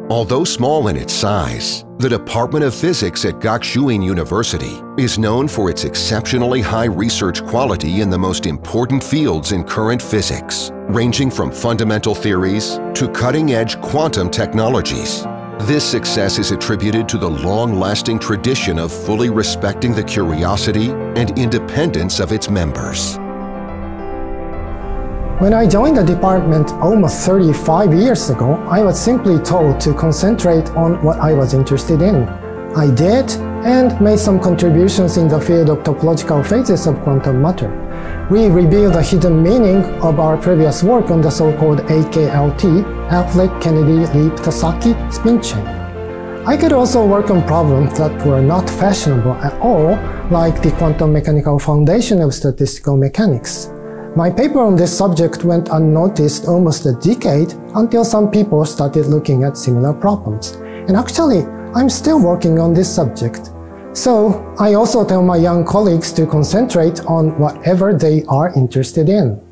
Although small in its size, the Department of Physics at Gakushuin University is known for its exceptionally high research quality in the most important fields in current physics, ranging from fundamental theories to cutting-edge quantum technologies. This success is attributed to the long-lasting tradition of fully respecting the curiosity and independence of its members. When I joined the department almost 35 years ago, I was simply told to concentrate on what I was interested in. I did, and made some contributions in the field of topological phases of quantum matter. We revealed the hidden meaning of our previous work on the so-called AKLT, Applet-Kennedy-Leap-Tasaki spin chain. I could also work on problems that were not fashionable at all, like the quantum mechanical foundation of statistical mechanics. My paper on this subject went unnoticed almost a decade until some people started looking at similar problems. And actually, I'm still working on this subject. So, I also tell my young colleagues to concentrate on whatever they are interested in.